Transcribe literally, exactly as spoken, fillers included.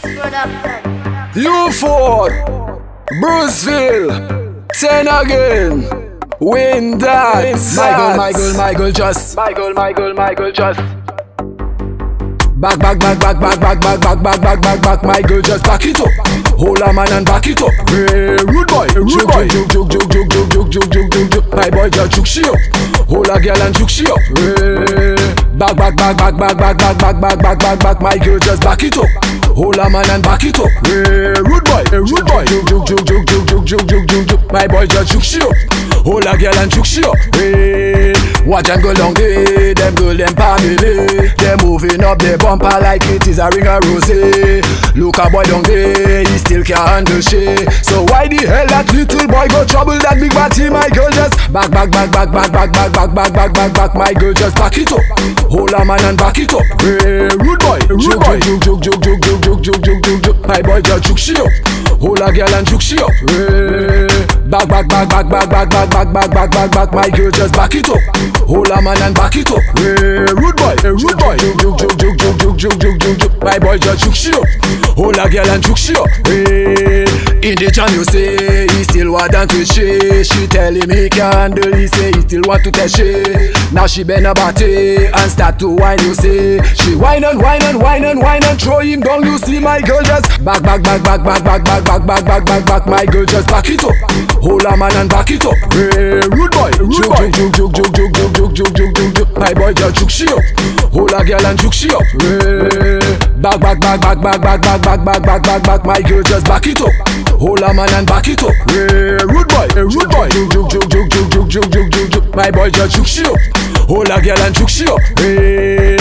U Fort, Bruceville, ten again. Win that. Michael, Michael, Michael, just. Michael, Michael, Michael, just. Back, back, back, back, back, back, back, back, back, back, back, back, Michael, just back it up. Hold a man and back it up. Hey, rude boy, rude boy. Juk, juk, juk, juk, juk, juk, juk, juk, juk, juk. My boy just juk she up. Hold a girl and juk she up. Hey, back, back, back, back, back, back, back, back, back, back, back, back, Michael, just back it up. Hold a man and back it up. Hey, rude boy, rude boy. Juk, juk, juk, juk, juk, juk, juk, juk, juk, juk. My boy just juk she up. Hold a girl and juk she up. Hey, watch and go long day. Them girl them family. They moving up their bumper like it is a ring of rose. Look a boy down there, he still can't handle shit. So why the hell that little boy go trouble that big batty? My girl just back, back, back, back, back, back, back, back, back, back, back, back. My girl just back it up. Hold a man and back it up. Hey, rude boy, rude boy. Juk, juk, juk, juk, juk, juk, juk, juk, juk, juk. My boy just juk she up. Hold a girl and juk she up. Hey, back, back, back, back, back, back, back, back, back, back, back, back. My girl just back it up. Hold a man and back it up. Hey, rude boy, rude boy. Juk, juk, juk, juk, juk, juk, juk, juk, juk, juk. My boy just juk she up. Hold a girl and juk she up. Hey, in the chan you say he still want to twist she. She tell him he can't handle. He say he still want to test she. Now she bend her body and start to whine. You say she whine and whine and whine and whine and throw him down. You see my girl just back, back, back, back, back, back, back, back, back, back, back, back. My girl just back it up. Hold a man and back it up. Hey, rude boy, rude boy. Juk, juk, juk, juk, juk, juk, juk, juk, juk, juk. My boy just juk she up. Hold a girl and juk she up. Hey, back, back, back, back, back, back, back, back, back, back, back, back. My girl just back it up. Hold a man and back it up. Hey, rude boy, rude boy. Juk, juk, juk, juk, juk, juk, juk, juk, juk, juk. My boy just juk she up. Hold a girl and juk she up. Hey.